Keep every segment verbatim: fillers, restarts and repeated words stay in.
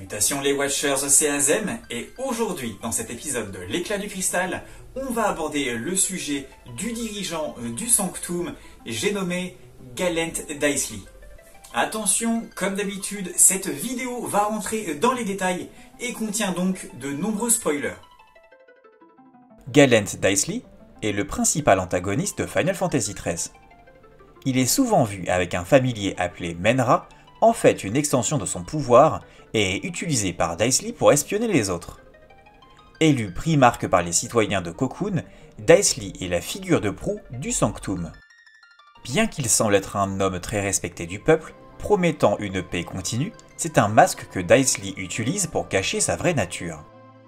Salutations les Watchers, c'est Azem, et aujourd'hui, dans cet épisode de l'Éclat du Cristal, on va aborder le sujet du dirigeant du Sanctum, j'ai nommé Gallent d'Aisley. Attention, comme d'habitude, cette vidéo va rentrer dans les détails et contient donc de nombreux spoilers. Gallent d'Aisley est le principal antagoniste de Final Fantasy treize. Il est souvent vu avec un familier appelé Menra, en fait une extension de son pouvoir, et utilisé par d'Aisley pour espionner les autres. Élu primarque par les citoyens de Cocoon, d'Aisley est la figure de proue du Sanctum. Bien qu'il semble être un homme très respecté du peuple, promettant une paix continue, c'est un masque que d'Aisley utilise pour cacher sa vraie nature.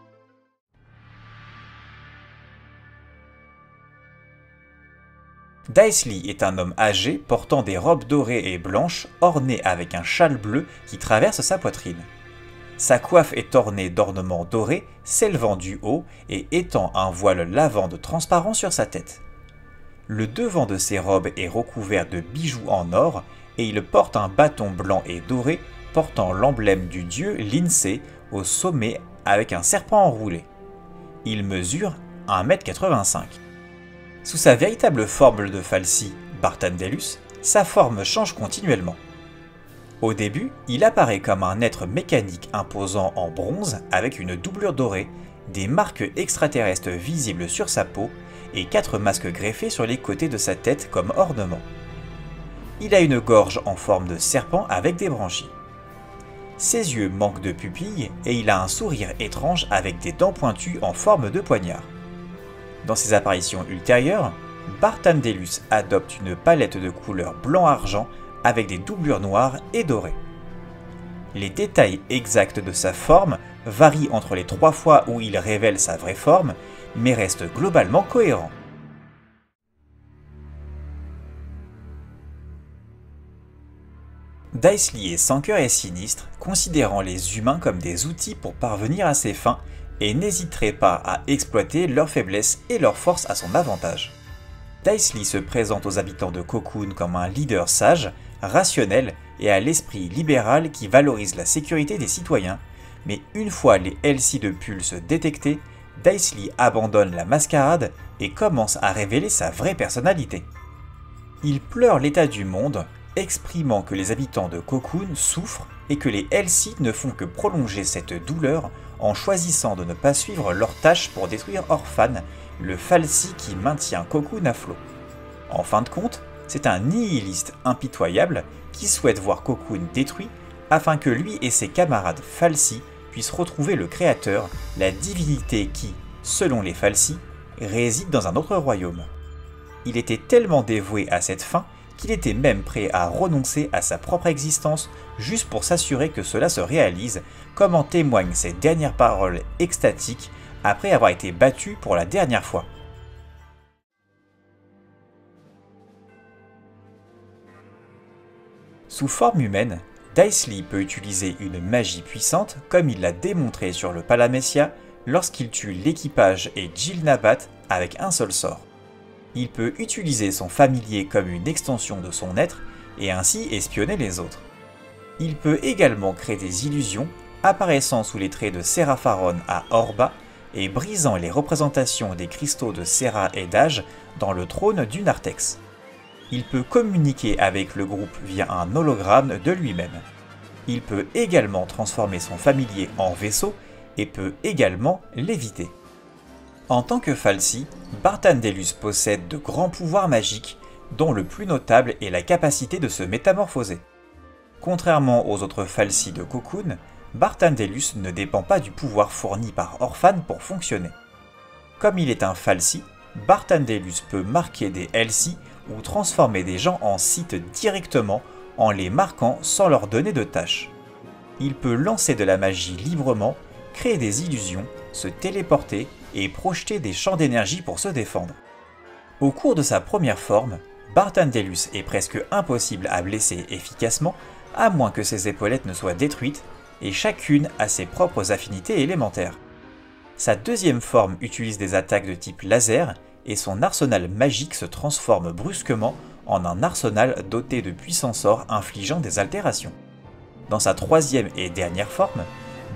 d'Aisley est un homme âgé portant des robes dorées et blanches ornées avec un châle bleu qui traverse sa poitrine. Sa coiffe est ornée d'ornements dorés s'élevant du haut et étend un voile lavande transparent sur sa tête. Le devant de ses robes est recouvert de bijoux en or et il porte un bâton blanc et doré portant l'emblème du dieu Lince au sommet avec un serpent enroulé. Il mesure un mètre quatre-vingt-cinq. Sous sa véritable forme de falsi, Barthandelus, sa forme change continuellement. Au début, il apparaît comme un être mécanique imposant en bronze avec une doublure dorée, des marques extraterrestres visibles sur sa peau et quatre masques greffés sur les côtés de sa tête comme ornement. Il a une gorge en forme de serpent avec des branchies. Ses yeux manquent de pupilles et il a un sourire étrange avec des dents pointues en forme de poignard. Dans ses apparitions ultérieures, Barthandelus adopte une palette de couleurs blanc-argent avec des doublures noires et dorées. Les détails exacts de sa forme varient entre les trois fois où il révèle sa vraie forme, mais restent globalement cohérents. d'Aisley est sans cœur et sinistre, considérant les humains comme des outils pour parvenir à ses fins et n'hésiterait pas à exploiter leurs faiblesses et leurs forces à son avantage. d'Aisley se présente aux habitants de Cocoon comme un leader sage, rationnel et à l'esprit libéral qui valorise la sécurité des citoyens, mais une fois les L C de Pulse détectés, d'Aisley abandonne la mascarade et commence à révéler sa vraie personnalité. Il pleure l'état du monde, exprimant que les habitants de Cocoon souffrent et que les L C ne font que prolonger cette douleur en choisissant de ne pas suivre leur tâche pour détruire Orphan, le falsi qui maintient Cocoon à flot. En fin de compte, c'est un nihiliste impitoyable qui souhaite voir Cocoon détruit afin que lui et ses camarades falsi puissent retrouver le créateur, la divinité qui, selon les falsi, réside dans un autre royaume. Il était tellement dévoué à cette fin qu'il était même prêt à renoncer à sa propre existence juste pour s'assurer que cela se réalise, comme en témoignent ses dernières paroles extatiques après avoir été battu pour la dernière fois. Sous forme humaine, d'Aisley peut utiliser une magie puissante comme il l'a démontré sur le Palamessia lorsqu'il tue l'équipage et Jill Nabat avec un seul sort. Il peut utiliser son familier comme une extension de son être et ainsi espionner les autres. Il peut également créer des illusions, apparaissant sous les traits de Seraphharon à Orba et brisant les représentations des cristaux de Serra et d'Age dans le trône du Narthex. Il peut communiquer avec le groupe via un hologramme de lui-même. Il peut également transformer son familier en vaisseau et peut également l'éviter. En tant que falsi, Barthandelus possède de grands pouvoirs magiques, dont le plus notable est la capacité de se métamorphoser. Contrairement aux autres falsi de Cocoon, Barthandelus ne dépend pas du pouvoir fourni par Orphan pour fonctionner. Comme il est un falsi, Barthandelus peut marquer des L C ou transformer des gens en Sith directement en les marquant sans leur donner de tâches. Il peut lancer de la magie librement, créer des illusions, se téléporter et projeter des champs d'énergie pour se défendre. Au cours de sa première forme, Barthandelus est presque impossible à blesser efficacement à moins que ses épaulettes ne soient détruites, et chacune a ses propres affinités élémentaires. Sa deuxième forme utilise des attaques de type laser et son arsenal magique se transforme brusquement en un arsenal doté de puissants sorts infligeant des altérations. Dans sa troisième et dernière forme,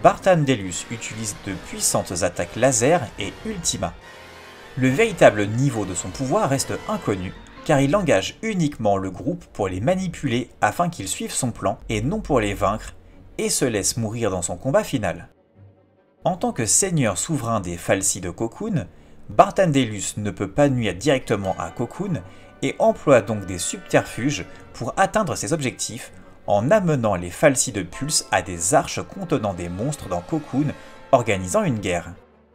Barthandelus utilise de puissantes attaques laser et Ultima. Le véritable niveau de son pouvoir reste inconnu, car il engage uniquement le groupe pour les manipuler afin qu'ils suivent son plan et non pour les vaincre, et se laisse mourir dans son combat final. En tant que seigneur souverain des falsis de Cocoon, Barthandelus ne peut pas nuire directement à Cocoon et emploie donc des subterfuges pour atteindre ses objectifs en amenant les falsis de Pulse à des arches contenant des monstres dans Cocoon, organisant une guerre.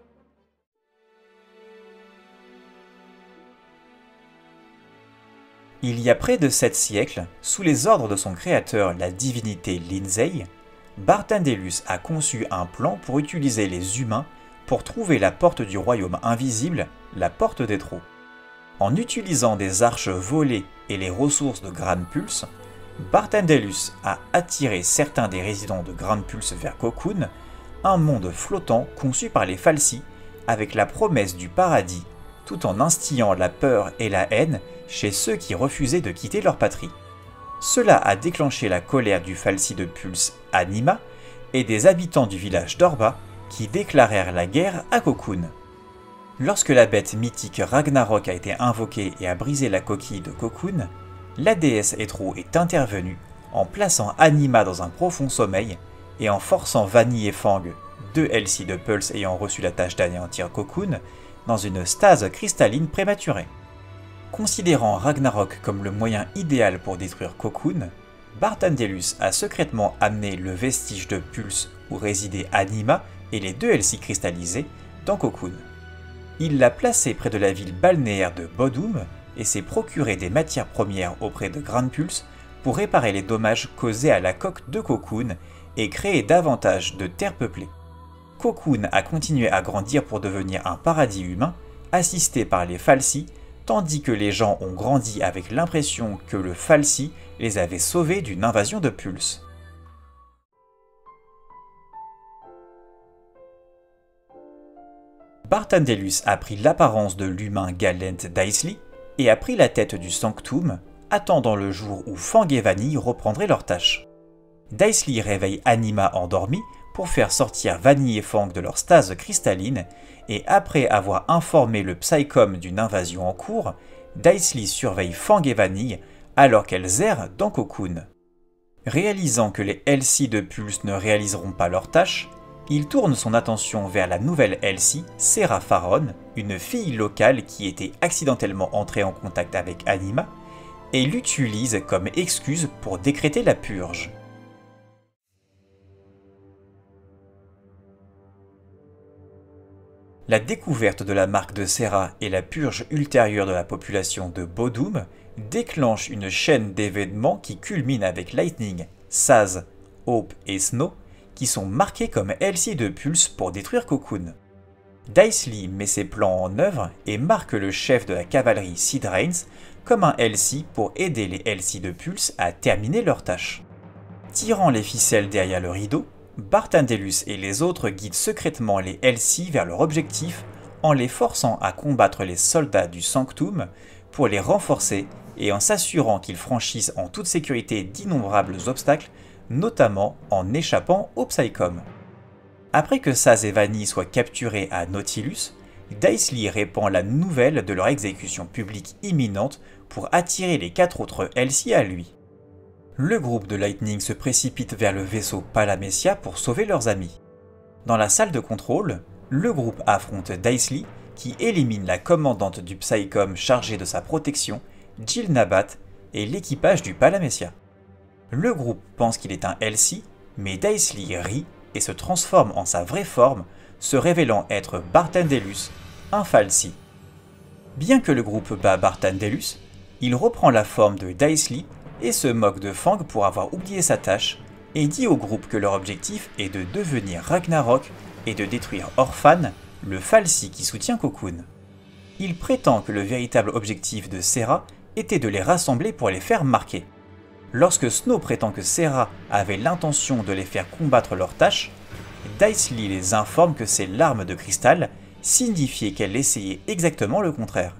Il y a près de sept siècles, sous les ordres de son créateur, la divinité Lindsay, Barthandelus a conçu un plan pour utiliser les humains pour trouver la porte du royaume invisible, la porte des trous. En utilisant des arches volées et les ressources de Grand Pulse, Barthandelus a attiré certains des résidents de Grand Pulse vers Cocoon, un monde flottant conçu par les falsis avec la promesse du paradis, tout en instillant la peur et la haine chez ceux qui refusaient de quitter leur patrie. Cela a déclenché la colère du falsi de Pulse Anima et des habitants du village d'Orba qui déclarèrent la guerre à Cocoon. Lorsque la bête mythique Ragnarok a été invoquée et a brisé la coquille de Cocoon, la déesse Hétro est intervenue en plaçant Anima dans un profond sommeil et en forçant Vanille et Fang, deux Elsie de Pulse ayant reçu la tâche d'anéantir Cocoon, dans une stase cristalline prématurée. Considérant Ragnarok comme le moyen idéal pour détruire Cocoon, Barthandelus a secrètement amené le vestige de Pulse où résidait Anima et les deux Elsie cristallisés dans Cocoon. Il l'a placé près de la ville balnéaire de Bodum et s'est procuré des matières premières auprès de Grand Pulse pour réparer les dommages causés à la coque de Cocoon et créer davantage de terre peuplée. Cocoon a continué à grandir pour devenir un paradis humain, assisté par les falsis, tandis que les gens ont grandi avec l'impression que le falsi les avait sauvés d'une invasion de Pulse. Barthandelus a pris l'apparence de l'humain Galent d'Aisley et a pris la tête du Sanctum, attendant le jour où Fang et Vanille reprendraient leur tâche. Daisley réveille Anima endormie pour faire sortir Vanille et Fang de leur stase cristalline, et après avoir informé le Psycom d'une invasion en cours, Daisley surveille Fang et Vanille alors qu'elles errent dans Cocoon. Réalisant que les Elsie de Pulse ne réaliseront pas leur tâche, il tourne son attention vers la nouvelle Elsie, Serra Faron, une fille locale qui était accidentellement entrée en contact avec Anima, et l'utilise comme excuse pour décréter la purge. La découverte de la marque de Serra et la purge ultérieure de la population de Bodum déclenche une chaîne d'événements qui culmine avec Lightning, Saz, Hope et Snow, qui sont marqués comme Elsie de Pulse pour détruire Cocoon. Daisley met ses plans en œuvre et marque le chef de la cavalerie Sid Rains comme un Elsie pour aider les Elsie de Pulse à terminer leur tâche. Tirant les ficelles derrière le rideau, Barthandelus et les autres guident secrètement les Elsie vers leur objectif en les forçant à combattre les soldats du Sanctum pour les renforcer et en s'assurant qu'ils franchissent en toute sécurité d'innombrables obstacles, notamment en échappant au Psycom. Après que Saz et Vanille soient capturés à Nautilus, Daisley répand la nouvelle de leur exécution publique imminente pour attirer les quatre autres Elsie à lui. Le groupe de Lightning se précipite vers le vaisseau Palamecia pour sauver leurs amis. Dans la salle de contrôle, le groupe affronte Daisley qui élimine la commandante du Psycom chargée de sa protection, Jill Nabat, et l'équipage du Palamecia. Le groupe pense qu'il est un Elsie, mais Daisley rit et se transforme en sa vraie forme, se révélant être Barthandelus, un falsi. Bien que le groupe bat Barthandelus, il reprend la forme de Daisley et se moque de Fang pour avoir oublié sa tâche, et dit au groupe que leur objectif est de devenir Ragnarok et de détruire Orphan, le falsi qui soutient Cocoon. Il prétend que le véritable objectif de Serra était de les rassembler pour les faire marquer. Lorsque Snow prétend que Serra avait l'intention de les faire combattre leur tâche, Daisley les informe que ces larmes de cristal signifiaient qu'elle essayait exactement le contraire.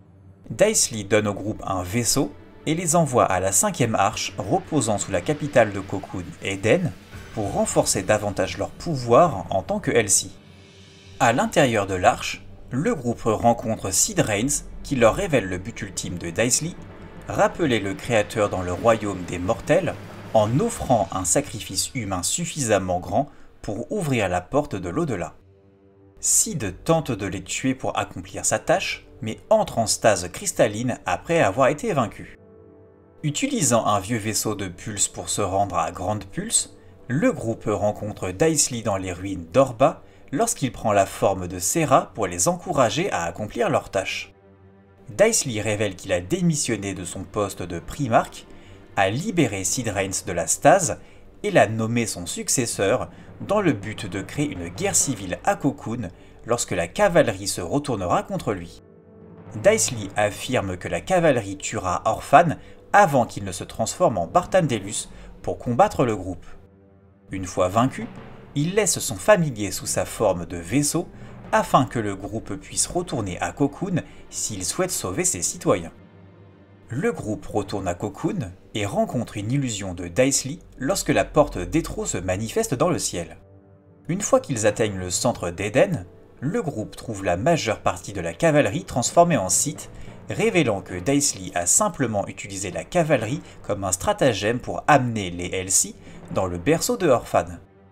Daisley donne au groupe un vaisseau et les envoie à la cinquième arche reposant sous la capitale de Cocoon, Eden, pour renforcer davantage leur pouvoir en tant que Elsie. À l'intérieur de l'arche, le groupe rencontre Sid Raines qui leur révèle le but ultime de Daisley, rappeler le Créateur dans le royaume des mortels en offrant un sacrifice humain suffisamment grand pour ouvrir la porte de l'au-delà. Sid tente de les tuer pour accomplir sa tâche, mais entre en stase cristalline après avoir été vaincu. Utilisant un vieux vaisseau de Pulse pour se rendre à Grande Pulse, le groupe rencontre Daisley dans les ruines d'Orba lorsqu'il prend la forme de Serra pour les encourager à accomplir leur tâche. Daisley révèle qu'il a démissionné de son poste de Primarque, a libéré Sid Raines de la stase et l'a nommé son successeur dans le but de créer une guerre civile à Cocoon lorsque la cavalerie se retournera contre lui. Daisley affirme que la cavalerie tuera Orphan avant qu'il ne se transforme en Barthandelus pour combattre le groupe. Une fois vaincu, il laisse son familier sous sa forme de vaisseau afin que le groupe puisse retourner à Cocoon s'il souhaite sauver ses citoyens. Le groupe retourne à Cocoon et rencontre une illusion de Daisley lorsque la porte d'Etro se manifeste dans le ciel. Une fois qu'ils atteignent le centre d'Eden, le groupe trouve la majeure partie de la cavalerie transformée en Sith, révélant que Daisley a simplement utilisé la cavalerie comme un stratagème pour amener les Elsie dans le berceau de Orphan.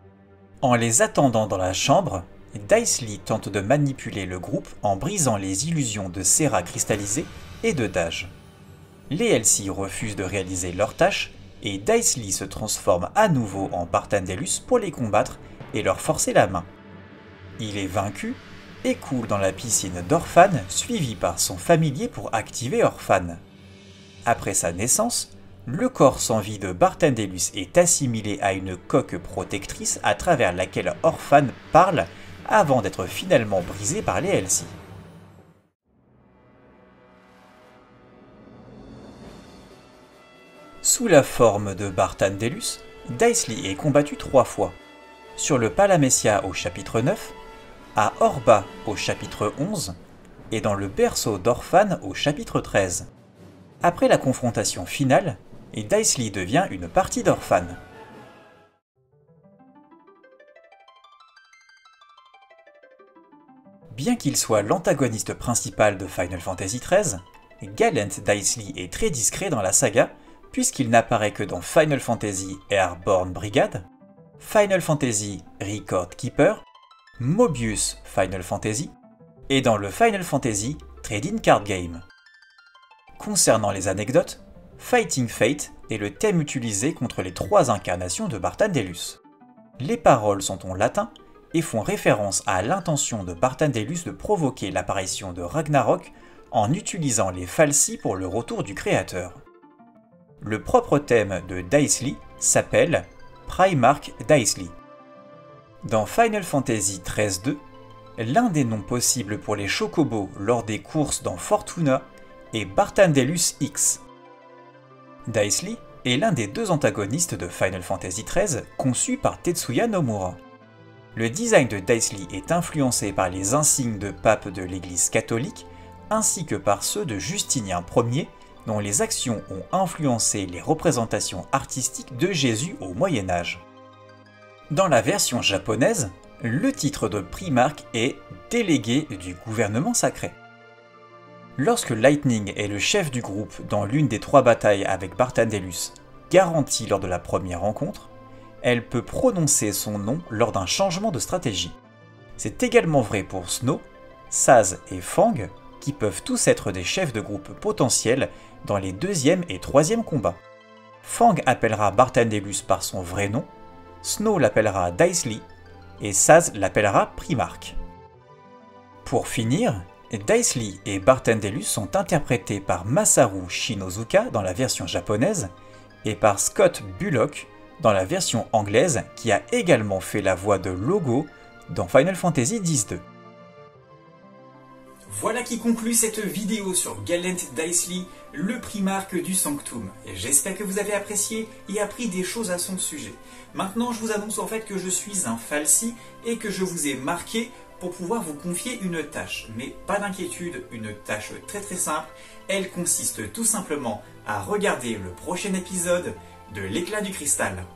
En les attendant dans la chambre, Daisley tente de manipuler le groupe en brisant les illusions de Serra cristallisée et de Dage. Les Elsie refusent de réaliser leur tâche et Daisley se transforme à nouveau en Barthandelus pour les combattre et leur forcer la main. Il est vaincu et coule dans la piscine d'Orphan suivi par son familier pour activer Orphan. Après sa naissance, le corps sans vie de Barthandelus est assimilé à une coque protectrice à travers laquelle Orphan parle avant d'être finalement brisé par les Elsie. Sous la forme de Barthandelus, Daisley est combattu trois fois. Sur le Palamessia au chapitre neuf, à Orba au chapitre onze, et dans le berceau d'Orphan au chapitre treize. Après la confrontation finale, Daisley devient une partie d'Orphan. Bien qu'il soit l'antagoniste principal de Final Fantasy treize, Gallant Daisley est très discret dans la saga puisqu'il n'apparaît que dans Final Fantasy Airborne Brigade, Final Fantasy Record Keeper, Mobius Final Fantasy et dans le Final Fantasy Trading Card Game. Concernant les anecdotes, Fighting Fate est le thème utilisé contre les trois incarnations de Barthandelus. Les paroles sont en latin et font référence à l'intention de Barthandelus de provoquer l'apparition de Ragnarok en utilisant les falsis pour le retour du créateur. Le propre thème de Daisley s'appelle Primarch Daisley. Dans Final Fantasy treize deux, l'un des noms possibles pour les chocobos lors des courses dans Fortuna est Barthandelus X. Daisley est l'un des deux antagonistes de Final Fantasy treize conçus par Tetsuya Nomura. Le design de Daisley est influencé par les insignes de pape de l'Église catholique ainsi que par ceux de Justinien Ier, dont les actions ont influencé les représentations artistiques de Jésus au Moyen Âge. Dans la version japonaise, le titre de Primarque est délégué du gouvernement sacré. Lorsque Lightning est le chef du groupe dans l'une des trois batailles avec Barthandelus, garantie lors de la première rencontre, elle peut prononcer son nom lors d'un changement de stratégie. C'est également vrai pour Snow, Saz et Fang, qui peuvent tous être des chefs de groupe potentiels dans les deuxième et troisième combats. Fang appellera Barthandelus par son vrai nom, Snow l'appellera Daisley, et Saz l'appellera Primarch. Pour finir, Daisley et Barthandelus sont interprétés par Masaru Shinozuka dans la version japonaise et par Scott Bullock dans la version anglaise qui a également fait la voix de Logo dans Final Fantasy X deux. Voilà qui conclut cette vidéo sur Gallant Daisley, le primarque du Sanctum. J'espère que vous avez apprécié et appris des choses à son sujet. Maintenant, je vous annonce en fait que je suis un falsi et que je vous ai marqué pour pouvoir vous confier une tâche. Mais pas d'inquiétude, une tâche très très simple. Elle consiste tout simplement à regarder le prochain épisode de l'Éclat du Cristal.